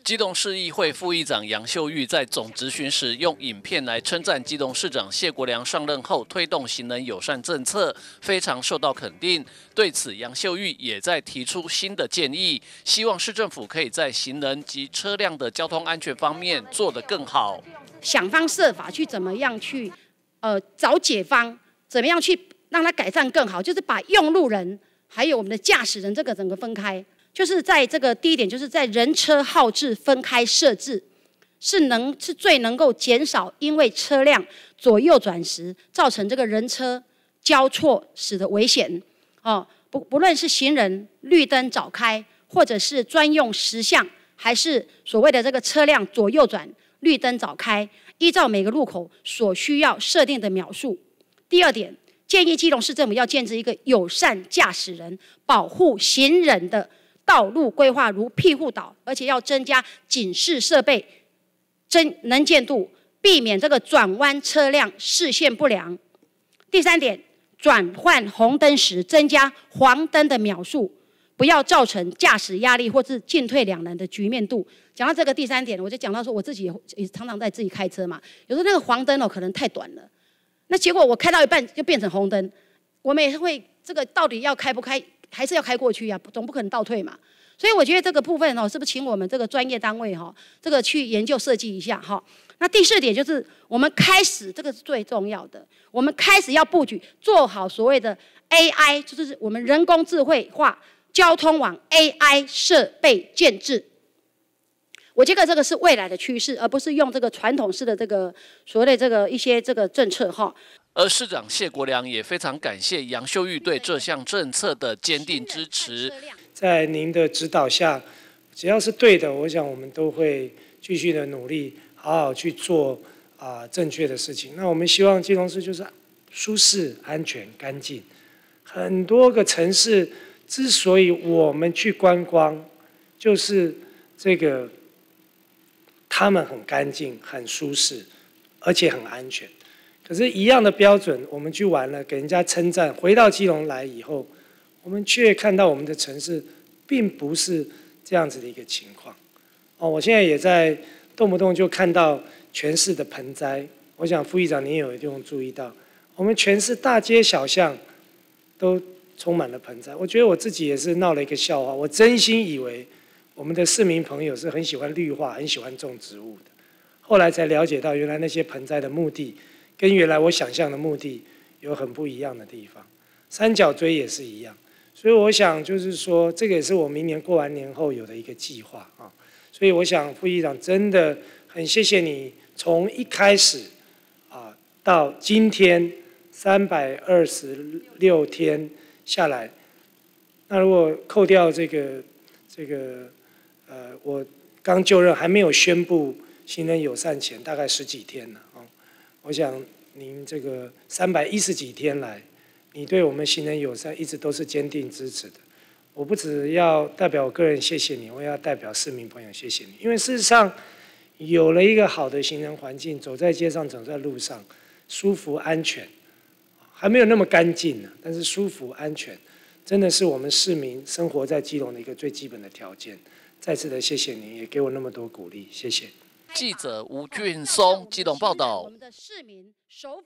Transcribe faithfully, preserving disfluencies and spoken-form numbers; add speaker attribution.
Speaker 1: 基隆市议会副议长杨秀玉在总质询时，用影片来称赞基隆市长谢国良上任后推动行人友善政策，非常受到肯定。对此，杨秀玉也在提出新的建议，希望市政府可以在行人及车辆的交通安全方面做得更好，
Speaker 2: 想方设法去怎么样去，呃，找解方，怎么样去让它改善更好，就是把用路人还有我们的驾驶人这个整个分开。 就是在这个第一点，就是在人车号志分开设置，是能是最能够减少因为车辆左右转时造成这个人车交错时的危险。哦，不不论是行人绿灯早开，或者是专用实项，还是所谓的这个车辆左右转绿灯早开，依照每个路口所需要设定的秒数。第二点，建议基隆市政府要建置一个友善驾驶人、保护行人的 道路规划如庇护岛，而且要增加警示设备，增能见度，避免这个转弯车辆视线不良。第三点，转换红灯时增加黄灯的秒数，不要造成驾驶压力或是进退两难的局面度。讲到这个第三点，我就讲到说我自己也常常在自己开车嘛，有时候那个黄灯哦可能太短了，那结果我开到一半就变成红灯，我们也会这个到底要开不开？ 还是要开过去啊，总不可能倒退嘛。所以我觉得这个部分哦，是不是请我们这个专业单位哈，这个去研究设计一下哈。那第四点就是我们开始，这个是最重要的，我们开始要布局，做好所谓的 A I， 就是我们人工智慧化交通网 A I 设备建制。我觉得这个是未来的趋势，而不是用这个传统式的这个所谓的这个一些这个政策哈。
Speaker 1: 而市长谢国良也非常感谢杨秀玉对这项政策的坚定支持。
Speaker 3: 在您的指导下，只要是对的，我想我们都会继续的努力，好好去做啊、呃、正确的事情。那我们希望基隆市就是舒适、安全、干净。很多个城市之所以我们去观光，就是这个他们很干净、很舒适，而且很安全。 可是，一样的标准，我们去玩了，给人家称赞。回到基隆来以后，我们却看到我们的城市并不是这样子的一个情况。哦，我现在也在动不动就看到全市的盆栽。我想副议长您也有一定注意到，我们全市大街小巷都充满了盆栽。我觉得我自己也是闹了一个笑话。我真心以为我们的市民朋友是很喜欢绿化、很喜欢种植物的，后来才了解到，原来那些盆栽的目的 跟原来我想象的目的有很不一样的地方，三角锥也是一样，所以我想就是说，这个也是我明年过完年后有的一个计划啊。所以我想副议长真的很谢谢你，从一开始啊到今天三百二十六天下来，那如果扣掉这个这个呃我刚就任还没有宣布行人友善前，大概十几天了啊。 我想您这个三百一十几天来，你对我们行人友善一直都是坚定支持的。我不只要代表我个人谢谢你，我也要代表市民朋友谢谢你。因为事实上，有了一个好的行人环境，走在街上，走在路上，舒服安全，还没有那么干净呢，但是舒服安全，真的是我们市民生活在基隆的一个最基本的条件。再次的谢谢您，也给我那么多鼓励，谢谢。
Speaker 1: 记者吴俊松基隆报道。